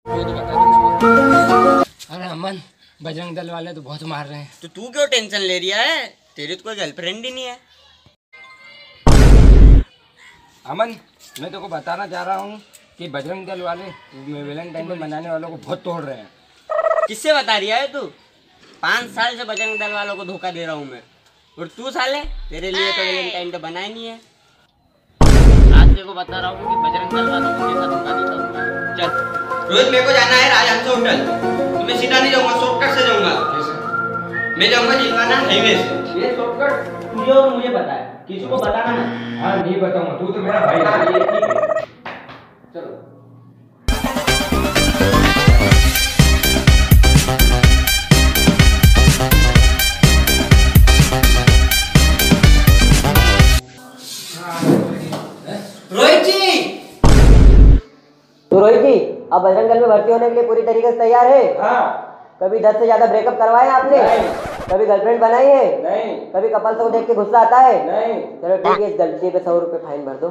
अरे अमन, बजरंग दल वाले तो बहुत मार रहे हैं। तो तू क्यों टेंशन ले रहा है? तेरी तो कोई गर्लफ्रेंड ही नहीं है। अमन, मैं तेको बताना चाह रहा हूँ कि बजरंग दल वाले वैलेंटाइन डे मनाने वालों को बहुत तोड़ रहे हैं। किससे बता रही है तू? 5 साल से बजरंग दल वालों को धोखा दे रहा हूँ मैं, और तू साले तेरे लिए तो वैलेंटाइन डे बना ही नहीं है। आज तेरे को बता रहा हूँ कि बजरंग दल वालों को कैसा धोखा देता हूँ। चल रोहित, मेरे को जाना है राजहंस होटल। तो मैं सीधा नहीं जाऊंगा, शॉर्टकट से जाऊंगा। मैं जाऊंगा जिलवाना हाईवे से। ये शॉर्टकट तुझे और मुझे पता है, किसी को बताना ना। हाँ नहीं बताऊंगा, तू तो मेरा भाई है। ठीक है, चलो। रोहित जी, तो रोहित जी, आप बजरंग दल में भर्ती होने के लिए पूरी तरीके से तैयार है? हाँ। कभी 10 से ज्यादा ब्रेकअप करवाए आपने? नहीं। कभी गर्लफ्रेंड बनाई है? नहीं। कभी कपल को देख के गुस्सा आता है? नहीं। चलो ठीक है, इस गलती पे 100 रुपये फाइन भर दो।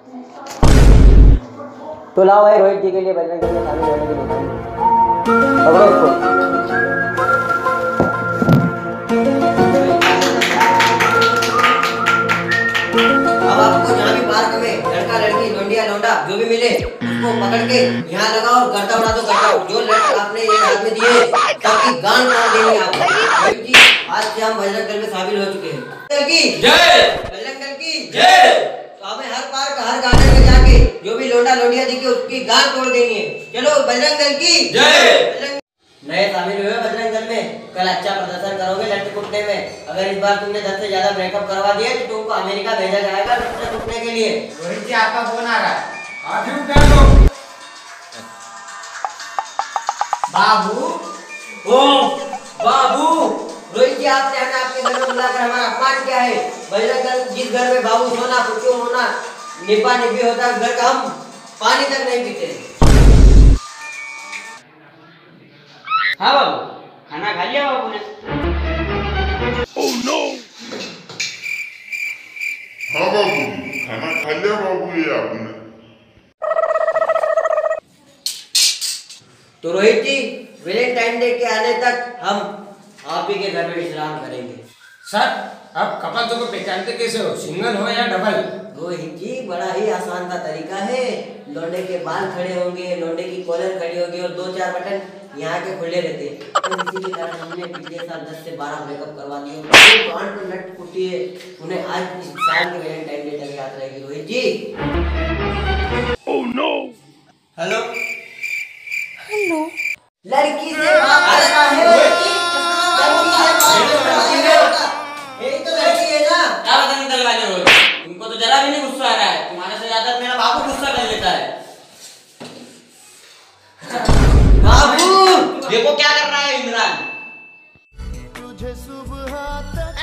तो लाओ भाई रोहित जी के लिए बजरंग दल में शामिल होने के लिए पकड़ो इसको। अब आपको जहाँ भी पार्क में लड़का लड़की लोंडिया लौंडा जो भी मिले उसको पकड़ के यहाँ लगाओ और गर्दा उड़ा दो, गर्दा। जो लड़का आपने ये हाथ में दिए सबकी गांड काट देंगे आपको। रोहित जी, आज से हम बजरंग दल में शामिल हो चुके हैं। दल की जय, बजरंग दल की जय। तो हमें हर पार्क हर गार्डन में जाके जो भी लोंडा लोंडिया दिखे उसकी गांड तोड़ देंगे। चलो बजरंग दल की जय। नए शामिल हुए बजरंग दल में, कल अच्छा प्रदर्शन करोगे लट्टू कुटने में। अगर इस बार तुमने 10 से ज्यादा ब्रेकअप करवा दिए तो तुमको अमेरिका भेजा जाएगा लट्टू कुटने के लिए। रोहित जी, आपका फोन आ रहा है। आप भी उठा लो। बाबू, ओ बाबू, रोहित जी आपने हमें आपके घर में बुलाकर हमारा अपमान किया है। बजरंग दल जिस घर में बाबू सोना पुच्चू होना निपा निपी होता है, घर का हम पानी तक नहीं पीते। हाँ बाबू, खाना खा लिया बाबू ने? Oh no! हाँ बाबू, खाना खा लिया बाबू ये आपने। तो रोहित जी, वैलेंटाइन डे के आने तक हम आप ही के घर में विश्राम करेंगे। सर, आप कपल को पहचानते कैसे हो? सिंगल हो या डबल? रोहित जी, बड़ा ही आसान सा तरीका है। लौंडे के बाल खड़े होंगे, लौंडे की कॉलर खड़ी होगी और 2-4 बटन यहाँ के खुले रहते हैं। तो इसी के कारण हमने पिछले साल 10 से 12 ब्रेकअप करवा दिए। तो गांड पे नट कुटी है, उन्हें आज इस साल के वैलेंटाइन डे तक याद रहेगी। Rohit ji. Oh no! Hello hello, लड़की से बात कर रहा है। लड़की से यही तो लड़की है ना? क्या बजरंग दल वाले हो? तुमको तो जरा भी नहीं गुस्सा आ रहा है। तुम्हारे से ज्यादा मेरा बाबू गुस्सा कर लेता है। बाबू देखो क्या कर रहा है इमरान। तुझे सुबह तक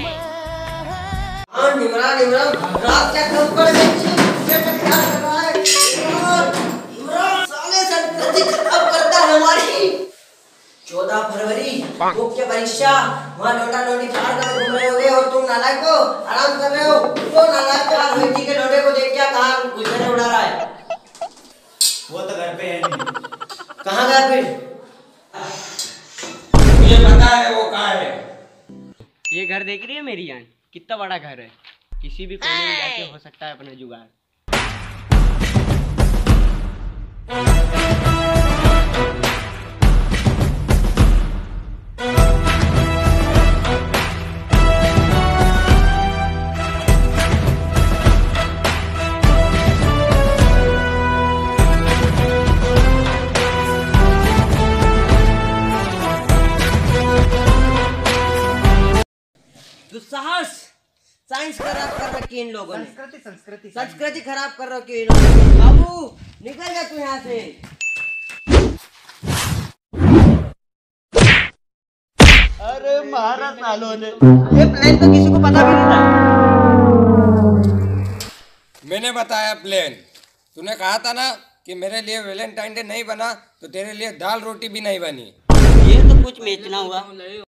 इमरान रात क्या थप्पड़ क्या कर रहा है? इमरान साले संस्कृति खराब करता है हमारी। 14 फरवरी मुख्य परीक्षा, वहाँ लौंडा लौंडी बाहर कर घूम रहे होगे और तुम नालायक हो, आराम कर रहे हो। तो नालायक को रोहित जी के लौंडे को देख क्या कहाँ गुलछड़े उड़ा रहा है? वो तो घर पे है नहीं। कहाँ गया फिर? मुझे पता है वो कहाँ है। ये घर देख रही है मेरी जान? कितना बड़ा घर है, किसी भी कोने में जाके हो सकता है अपना जुगाड़। दुस्साहस, साइंस खराब कर रखी है इन लोगों ने। संस्कृति खराब कर रखी है इन लोगों ने। बाबू निकल जा तू यहाँ से। अरे मारा सालों ने। ये प्लान तो किसी को पता भी नहीं था। मैंने बताया प्लान। तूने कहा था ना कि मेरे लिए वैलेंटाइन डे नहीं बना तो तेरे लिए दाल रोटी भी नहीं बनी। ये तो कुछ बेचना हुआ।